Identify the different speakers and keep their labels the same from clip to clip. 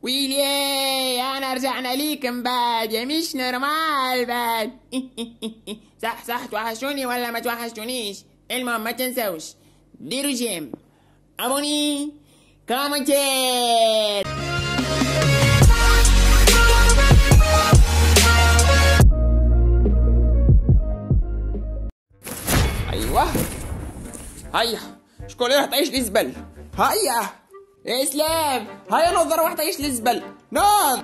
Speaker 1: ويلي انا رجعنا ليكم بعد يا مش نورمال بعد. صح توحشوني ولا ما توحشتونيش؟ المهم ما تنسوش ديروا جيم ابوني كومنتير. ايوه هيا شكون اللي راح تعيش لي زبل؟ هيا يا اسلام هيا نوض روح تعيش لي زبل نوض.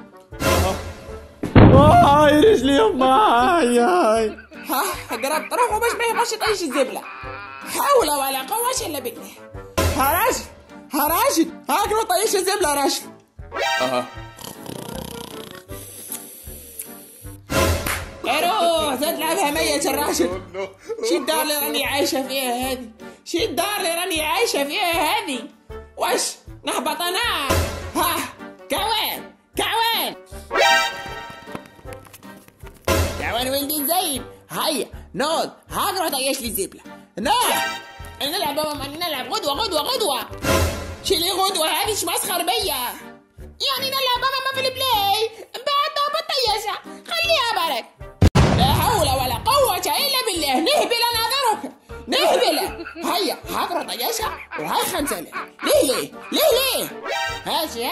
Speaker 2: هاي رجلي يما هاي
Speaker 1: ها قربت روحوا باش ما يبقاش تعيش الزبله. حول ولا قوة الا بالله. ها راجل هاك روح تعيش الزبله راجل. روح زاد لعبها ميت الراجل. شي الدار اللي راني عايشة فيها هذه؟ شي الدار اللي راني عايشة فيها هذه؟ واش نهبط انا؟ ها كعوان ولدي الزين. هيا نوض هاك روح تعيش لي الزبلة. نوض نلعب غدوة. شي لي غدوة هذه شي مسخر بيا يعني نلعب ماما في البلاي بعد بطيشة خليها برك. لا حول ولا قوة إلا بالله. نهبل نظرك نهبل. هيا هاك طياشة وهاي 5000. ليه هاتي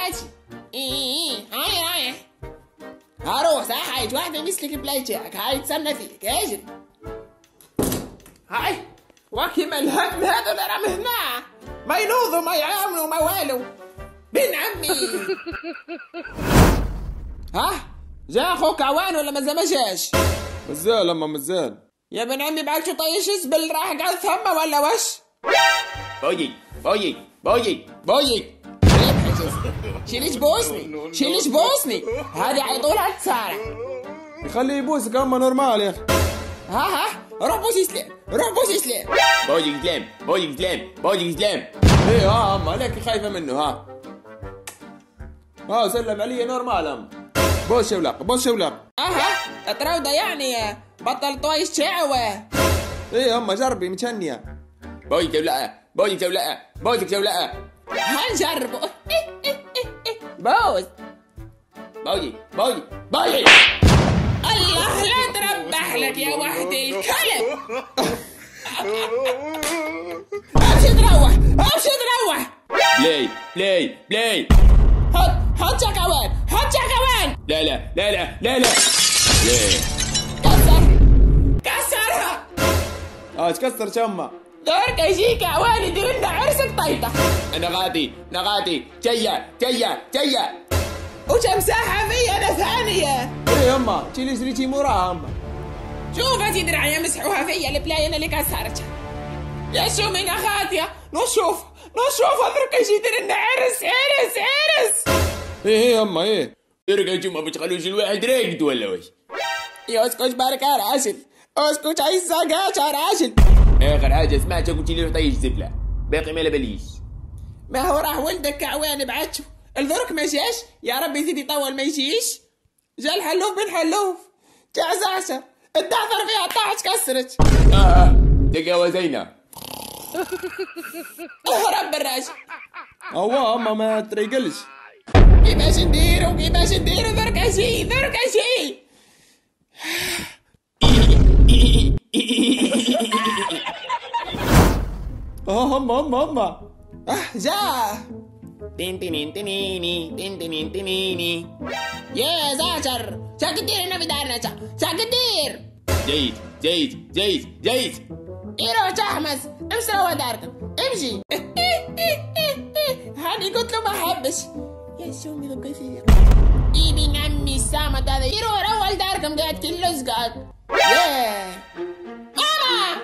Speaker 1: هاي هروح صح. هاي واحد يمسلك البلاي تاعك هاي تسنى فيك اجري. هاي وكيما الهم هذول راهم هنا ما ينوضوا ما يعاملوا ما والو. بن عمي ها جا خوك عوان ولا مازال ما جاش؟
Speaker 2: مازال اما مازال
Speaker 1: يا بن عمي بعد شو طيش زبل راح قاعد ثم ولا وش؟ بوي شيليش بوسني هذه عيطولها تسارع.
Speaker 2: يخليه يبوسك اما نورمال يا اخي.
Speaker 1: ها روح بوس اسلام بوي اسلام.
Speaker 2: ايه ها اما لك خايفه منه ها سلم علي نورمال اما بوس شولاق.
Speaker 1: تراوده يعني بطل طوايش شعوه.
Speaker 2: ايه اما جربي متهنيه.
Speaker 1: بوزك جولاء هنجربه. بوز الله لا تربح لك يا وحد الكلب. امشي تروح. بلاي حط كوان. لا كسرها.
Speaker 2: تكسر شمه
Speaker 1: دورك يجيك عوان يدير لنا عرسك طيطة.
Speaker 2: نغاتي جيا
Speaker 1: وش مساحة فيا انا ثانية.
Speaker 2: ايه يما تشيلي جريتي موراها اما.
Speaker 1: شوف هاتي دراعي مسحوها فيا البلاي انا اللي كسرتها. يا شو من اخاتيا نشوف هذرك يجي يدير لنا عرس.
Speaker 2: ايه يما ايه
Speaker 3: ترقى ما بتخلوش الواحد راقد ولا وش؟
Speaker 1: يا اسكت بارك يا راجل اسكت عايز ساقات يا راجل.
Speaker 3: اخر حاجه سمعتك قلت لي طيش زبله باقي ما بليش.
Speaker 1: ما هو راح ولدك كعوان بعتشو الذرك ما جاش يا رب يزيد يطول ما يجيش. جا الحلوف بن حلوف جا زعسة الدعذر فيها طاعت كسرت.
Speaker 3: دقاوة زينة.
Speaker 1: اهرب بالراجل.
Speaker 2: هو اما ما تريقلش.
Speaker 1: كيفاش نديرو ذرك شي.
Speaker 2: اما
Speaker 1: جا تنيني يا زعتر شاكدير انا في دارنا شاكدير.
Speaker 3: جيد
Speaker 1: روح تحمس امسك هو داركم امشي. هاني قلت له ما حبش يا شومي ذوق كثير. ابن عمي السامة هذا يروح اول داركم قاعد كله زقاط. ياه ماما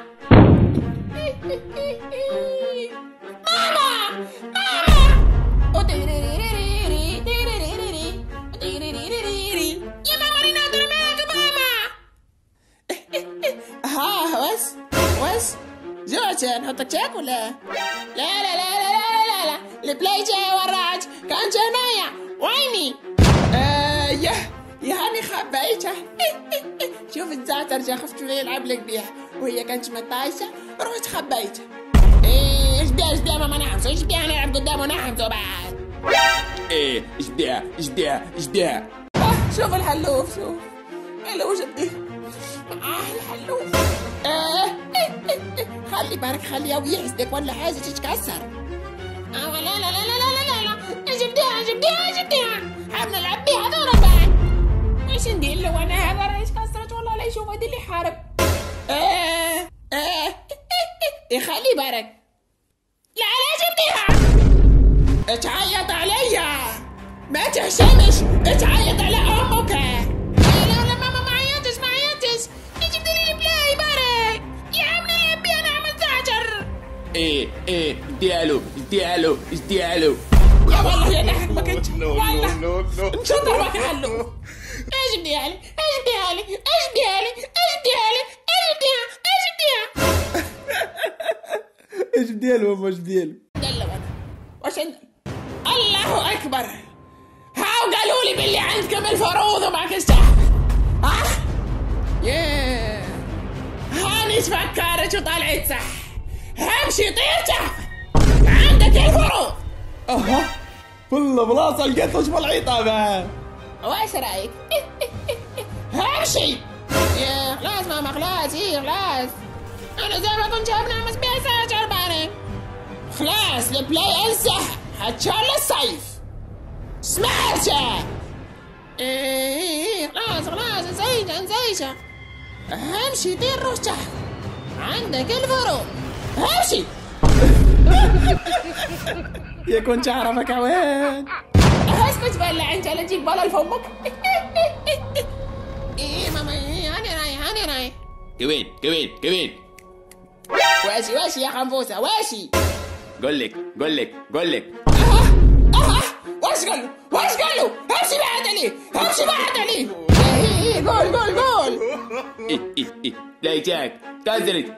Speaker 1: يا ماما ريناتو معك ماما. وس جوعت نحطك شاك ولا لا البلاي جاي وراك كان جناية ويني. يا هاني خبيتها. شوف الزعتر جا خفت شوية يلعب لك بيها وهي كانت مطايشة رحت خبيتها. ايش بيها ماما نحمسو ايش بيها نلعب قدامه نحمسو بعد.
Speaker 3: ايه جبديها جبديها جبديها.
Speaker 1: شوف الحلوف شوف لو جبديها. الحلوف. خلي بالك خليها ويحسدك ولا حاجة تتكسر. لا لا لا لا لا لا لا جبديها جبديها جبديها. حاب نلعب بيها دورة بعد. ايش ندير له انا هذا راهي تكسرت والله لا يشوف هادي اللي حارب. خلي بالك. لا لا جبديها. تعيط عليا ما تهشمش تعيط على امك. لا لا ماما ما عيطتش ما عيطتش. جبت لي البلاي بارك يا عم نلعب بيها نعمل زعجر.
Speaker 3: ايه ديالو ديالو ديالو.
Speaker 1: يا والله يا نحكمك انت والله نشطر بك يا حلو. ايش بديها لي ايش بديها لي ايش بديها لي ايش بديها لي ايش بديها ايش بديها
Speaker 2: ايش بديالو ماما ايش بديالو؟
Speaker 1: دلو انا واش الله اكبر. هاو قالوا لي باللي عندكم الفروض ومعك الشعب. ياه هاني تفكرت وطلعت صح. همشي طير شعب عندك الفروض.
Speaker 2: والله بلاصه لقيت وش بالعيطه بعد.
Speaker 1: واش رايك؟ همشي. يا خلاص ماما خلاص خلاص. انا زي ما كنت جايب نعمس بيها ساعة بارك. خلاص البلاي انسى حتى الصيف. سمعتها؟ خلاص نسيتها. همشي دير روحك عندك الفروض. همشي.
Speaker 2: يا كنت اعرفك عواد.
Speaker 1: اسكت بلع انت لا تجيك بلا لفمك. ماما هاني راي.
Speaker 3: كوين
Speaker 1: واشي يا خنفوسه واشي.
Speaker 3: قول لك
Speaker 1: واش قال له همشي بعد عليه. قول.
Speaker 3: ايه لا يجاك كنزلت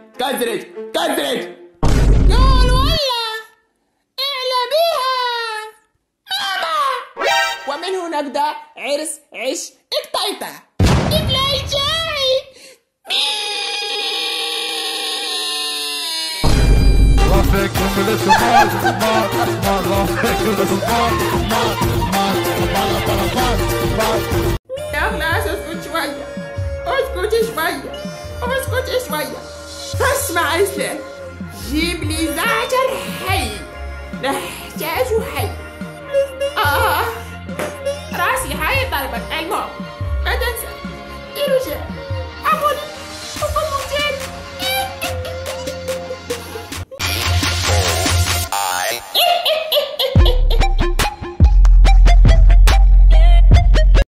Speaker 1: قول والله اعلى بيها ماما. ومن هنا نبدا عرس عش الطيطه. البلاي جاي.
Speaker 4: رافيك وملت
Speaker 1: يا خلاص اسكت شوية. اسمع اسلام جيب لي زعتر حي نحتاجه حي.